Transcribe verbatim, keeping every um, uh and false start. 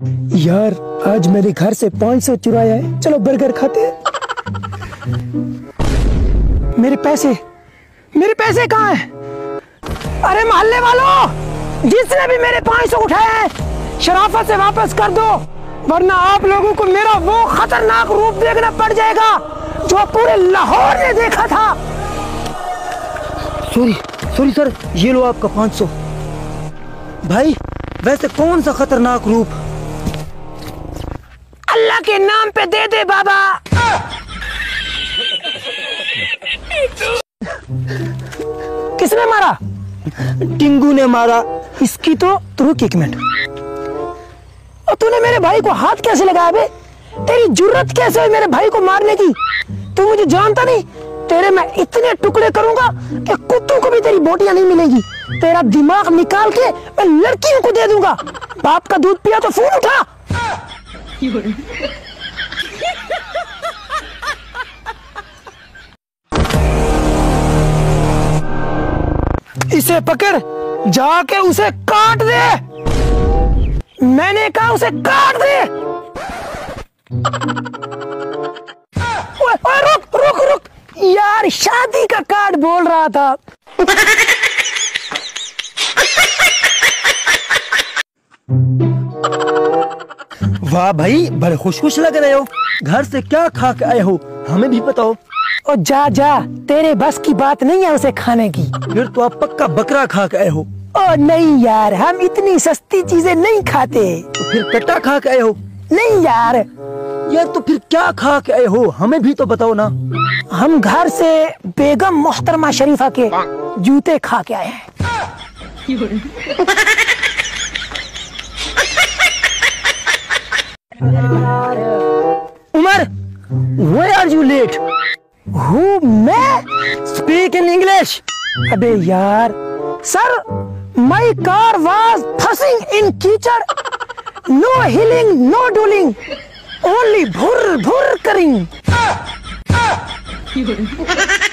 यार आज मेरे घर से पाँच सौ चुराया है, चलो बर्गर खाते हैं। मेरे पैसे मेरे पैसे कहाँ हैं? अरे मोहल्ले वालों, जिसने भी मेरे पाँच सौ उठाए हैं शराफत से वापस कर दो, वरना आप लोगों को मेरा वो खतरनाक रूप देखना पड़ जाएगा जो पूरे लाहौर ने देखा था। सॉरी सॉरी सर, ये लो आपका पाँच सौ। भाई वैसे कौन सा खतरनाक रूप? अल्लाह के नाम पे दे दे बाबा। किसने मारा? टिंगू ने मारा। इसकी तो रुक एक मिनट, और तूने मेरे भाई को हाथ कैसे लगाया बे? तेरी जुर्रत कैसे हुई मेरे भाई को मारने की? तू मुझे जानता नहीं, तेरे मैं इतने टुकड़े करूंगा कि कुत्तों को भी तेरी बोटियां नहीं मिलेंगी। तेरा दिमाग निकाल के मैं लड़कियों को दे दूंगा। बाप का दूध पिया तो फोन उठा। इसे पकड़, जाके उसे काट दे। मैंने कहा उसे काट दे। ओए, ओए, रुक रुक रुक यार, शादी का कार्ड बोल रहा था। वाह भाई, बड़े खुश खुश लग रहे हो। घर से क्या खा के आए हो, हमें भी बताओ। और जा जा, तेरे बस की बात नहीं है उसे खाने की। फिर तो आप पक्का बकरा खा के आए हो। ओ नहीं यार, हम इतनी सस्ती चीजें नहीं खाते। तो फिर कट्टा खा के आए हो? नहीं यार। यार तो फिर क्या खा के आए हो, हमें भी तो बताओ ना। हम घर से बेगम मोहतरमा शरीफा के जूते खा के आए हैं। Umar, why are you late? हूँ मैं? Speak in English. अबे यार, sir, my car was fussing in kichad, no healing, no dooling, only भुर भुर करिंग।